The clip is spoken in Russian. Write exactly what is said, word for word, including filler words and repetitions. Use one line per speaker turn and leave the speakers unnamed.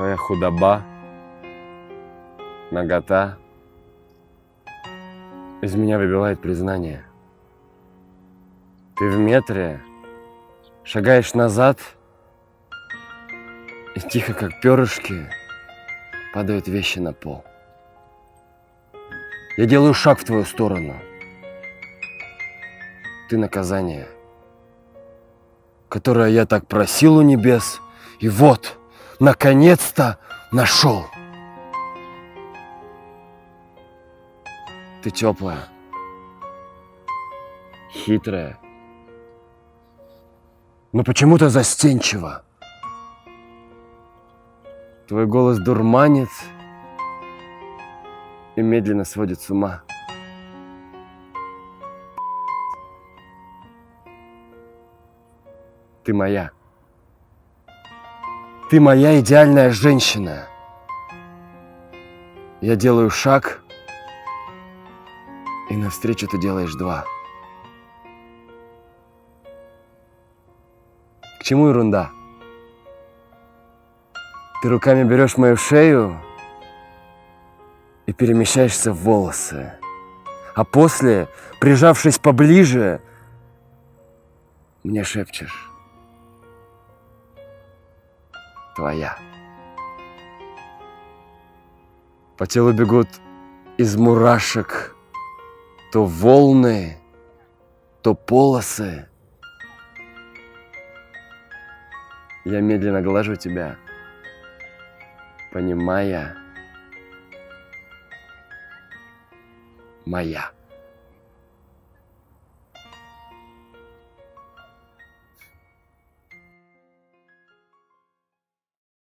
Твоя худоба, нагота из меня выбивает признание. Ты в метре шагаешь назад, и тихо, как перышки, падают вещи на пол. Я делаю шаг в твою сторону. Ты наказание, которое я так просил у небес, и вот, наконец-то нашел. Ты теплая, хитрая, но почему-то застенчива. Твой голос дурманит и медленно сводит с ума. Ты моя. Ты моя идеальная женщина. Я делаю шаг, и навстречу ты делаешь два. К чему ерунда? Ты руками берешь мою шею и перемещаешься в волосы. А после, прижавшись поближе, мне шепчешь: твоя. По телу бегут из мурашек то волны, то полосы. Я медленно глажу тебя, понимая: моя.